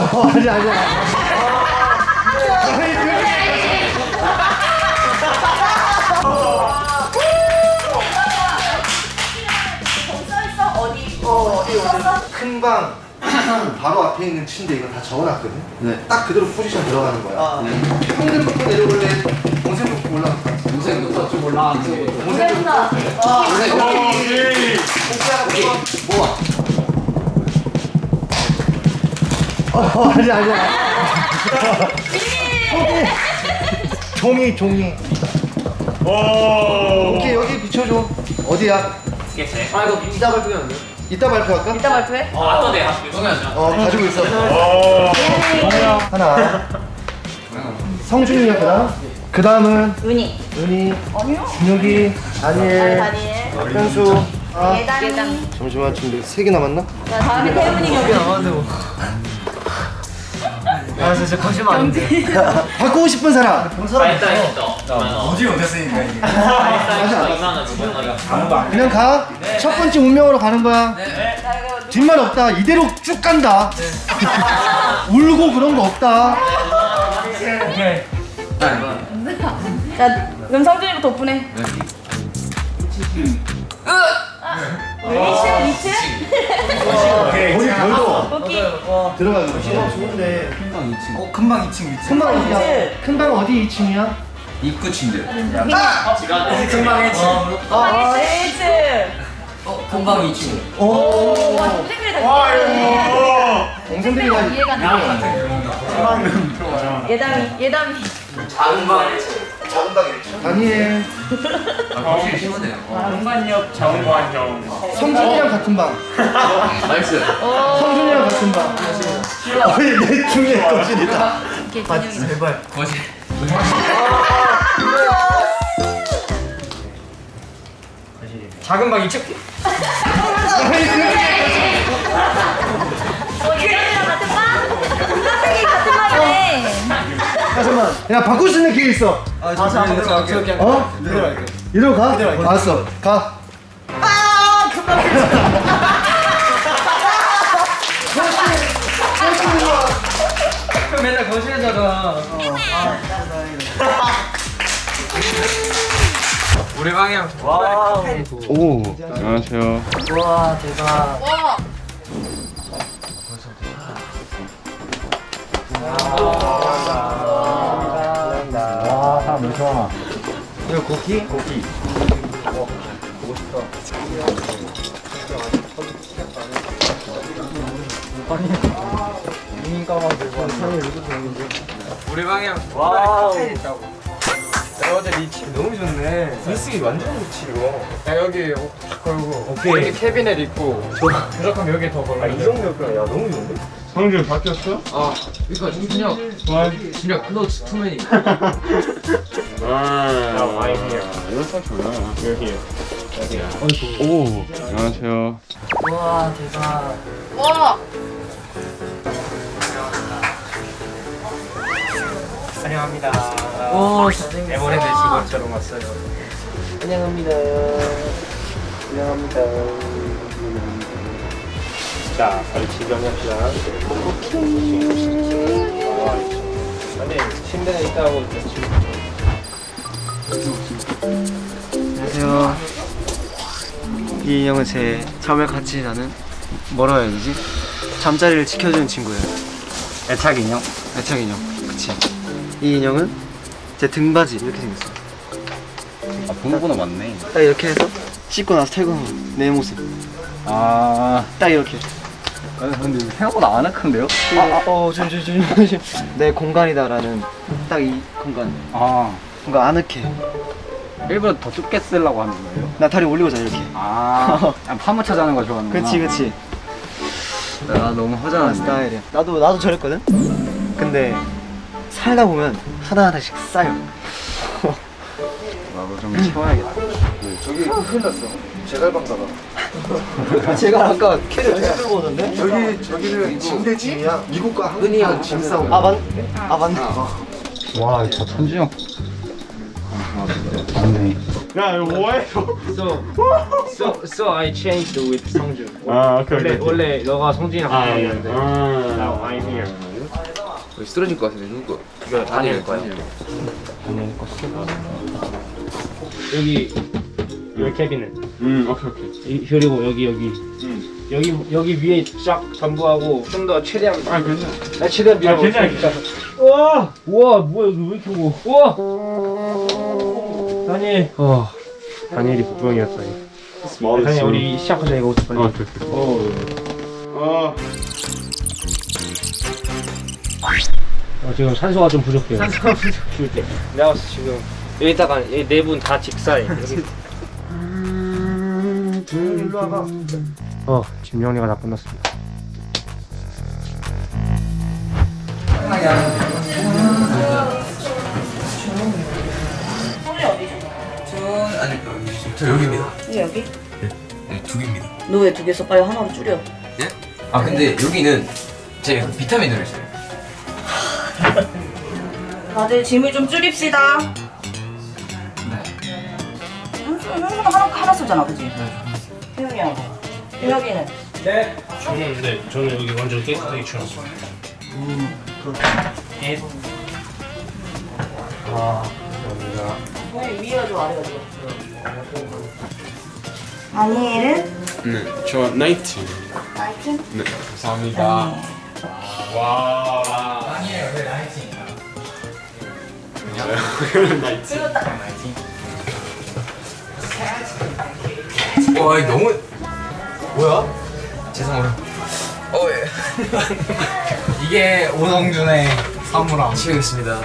아니. 큰 방 바로 앞에 있는 침대 이거 다 적어놨거든. 네. 딱 그대로 포지션 들어가는 거야. 형들부터 내려올래? 동생부터 올라갈까? 동생부터 좀 올라가는 거. 동생부터. 모아. 아니. 종이. 오케이, 여기 비춰줘. 어디야? 스케치. 아, 이거 이따 발표하면 안 돼요? 이따 발표할까? 이따 발표해? 또 내 발표. 가지고 있어. 하나. 성준이야, 그 다음은 은희. 은희, 준혁이, 다니엘, 현수. 예담이. 잠시만, 지금 3개 남았나? 자, 다음에 태훈이 여기. 아, 진짜 거짓말 안 돼. 바꾸고 싶은 사람. 어디 못했으니까 이게. 그냥 가. 첫 번째 운명으로 가는 거야. 뒷말 없다. 이대로 쭉 간다. 울고 그런 거 없다. 오케이. 자, 그럼 성준이부터 오픈해. 은희 씨, 2층? 우리 별도 뽑기. 들어가는 거 좋은데. 금방 2층 위치. 큰 방 어디야? 큰 방 어디 2층이야? 입구 침대. 금방 1층. 금방 2층. 오, 와, 동생들이 다 있네. 동생들이 다 이해가 안 돼. 예담이. 작은 방 1층. 작은 방 1층. 다니엘. 공간역 정관형. 성준이랑 같은 방. 나이스. 성준이랑 같은 방. 내 중에 거실이다. 제발. 거실. 작은 방 2층. 예담이랑 같은 방? 깜짝이 같은 방이네. 잠깐만. 야, 바꿀 수 있는 기회 있어. 어? 이대로 가? 알았어. 가. 그럼 맨날 거실에 자잖아. 우리 방향. 와. 오. 안녕하세요. 와, 대박. 와, 사람 왜 좋아? 이거 고기? 우리 방향. 와우. 야, 어제 리치 너무 좋네. 리치 완전 좋지 이거. 야, 여기 딱 걸고. 오케이. 여기 캐비넷 있고. 부족하면 여기 더 걸고. 이 정도면 야 너무 좋은데? 성준 바뀌었어? 아, 이거 준혁 너 투맨이. 이거 좋아. 여기. 오. 안녕하세요. 와, 대박. 환영합니다. 오, 잘생겼어. 에버랜드 직원처럼 왔어요. 환영합니다. 자, 빨리 지정합시다. 아니, 침대에 있다고 안녕하세요. 이 인형은 제 잠을 같이 자는 뭐라 해야 되지? 잠자리를 지켜주는 친구예요. 애착 인형? 애착 인형. 그치. 이 인형은 제 등받이 이렇게 생겼어. 아, 번호보다 맞네. 딱 이렇게 해서 씻고 나서 퇴근하는 내 모습. 아, 딱 이렇게. 근데 생각보다 아늑한데요? 조심. 내 공간이다라는 딱 이 공간. 아, 뭔가 아늑해. 일부러 더 좁게 쓰려고 하는 거예요? 나 다리 올리고 자 이렇게. 아, 파묻혀 자는 거 좋아하는구나. 그치. 나 너무 허전한 스타일이야. 나도 저랬거든. 근데 살다 보면 하나하나씩 쌓여. 나도 좀 치워야겠다. 저기 큰일 났어. 제갈방가봐. 제가 아까 키를 잘 들고 오던데? 저기는 침대 짐이야. 미국과 한국과 짐 싸움. 맞네. 와, 저 천진영. 맞네. 야, 이거 뭐해? So I changed with 성준. 아, 오케이. 원래 너가 성준이랑 같이 있는데. Now I'm here. 쓰러질 것 같은데 누구 거? 이거 다니엘 거야. 다니엘 거 쓰고. 여기 캐비넷. 오케이. 그리고 여기 위에 쫙 전부하고 좀 더 최대한. 아 괜찮아. 최대한 밀어. 괜찮아. 우와 뭐야 이거 왜 이렇게 무거워? 우와. 다니엘. 다니엘이 복병이었어. 다니엘 우리 시작하자 이거 빨리. 지금 산소가 좀 부족해요. 산소가 부족해. 내가 지금 여기다가 네 분 다 직사해. 일로 와봐. 짐 정리가 다 끝났습니다. 소리 어디죠? 저 여기입니다. 여기? 네, 두 개입니다. 너 왜 두 개 써? 빨리 하나로 줄여. 예? 아 근데 여기는 제 비타민 들어있어요. 다들 짐을 좀 줄입시다. 네. 현수는 하나 쓰잖아, 그치? 태용이하고. 윤혁이는? 저는 여기 완전 깨끗하게 치웠어. 감사합니다. 위가 좀 아래가 좀. 다니엘은? 네, 저 19. 나이트? 네, 감사합니다. 와. 와 이거 너무 뭐야? 죄송해요. 예. 이게 오동준의 사물함. 치우겠습니다.